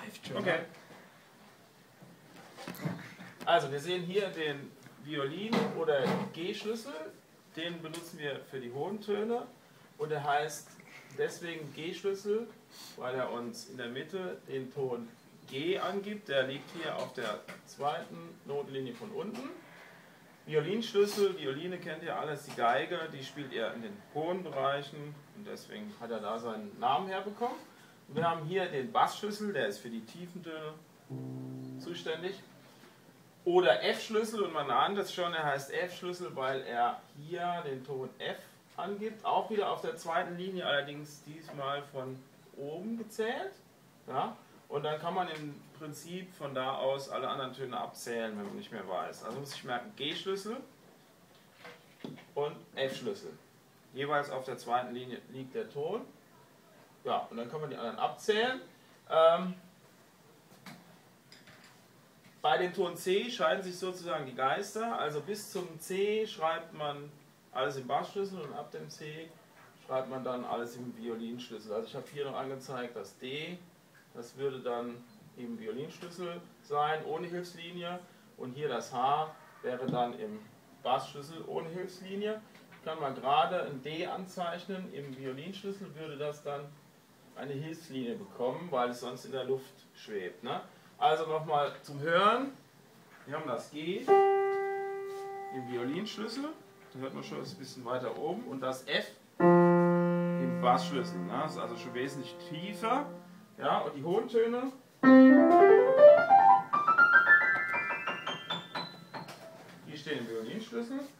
läuft schon. Okay. Also wir sehen hier den Violin- oder G-Schlüssel. Den benutzen wir für die hohen Töne. Und er heißt deswegen G-Schlüssel, weil er uns in der Mitte den Ton G angibt. Der liegt hier auf der zweiten Notenlinie von unten. Violinschlüssel, Violine kennt ihr alles, die Geige, die spielt er in den hohen Bereichen und deswegen hat er da seinen Namen herbekommen. Und wir haben hier den Bassschlüssel, der ist für die tiefen Töne zuständig. Oder F-Schlüssel, und man ahnt es schon, er heißt F-Schlüssel, weil er hier den Ton F angibt. Auch wieder auf der zweiten Linie, allerdings diesmal von oben gezählt. Ja? Und dann kann man im Prinzip von da aus alle anderen Töne abzählen, wenn man nicht mehr weiß. Also muss ich merken, G-Schlüssel und F-Schlüssel. Jeweils auf der zweiten Linie liegt der Ton. Ja, und dann kann man die anderen abzählen. Bei dem Ton C scheiden sich sozusagen die Geister. Also bis zum C schreibt man alles im Bassschlüssel und ab dem C schreibt man dann alles im Violinschlüssel. Also ich habe hier noch angezeigt das D. Das würde dann im Violinschlüssel sein, ohne Hilfslinie. Und hier das H wäre dann im Bassschlüssel ohne Hilfslinie. Kann man gerade ein D anzeichnen, im Violinschlüssel würde das dann eine Hilfslinie bekommen, weil es sonst in der Luft schwebt. Ne? Also nochmal zum Hören. Wir haben das G im Violinschlüssel, da hört man schon, das ist ein bisschen weiter oben. Und das F im Bassschlüssel. Ne? Das ist also schon wesentlich tiefer. Ja, und die hohen Töne, die stehen im Violinschlüssel.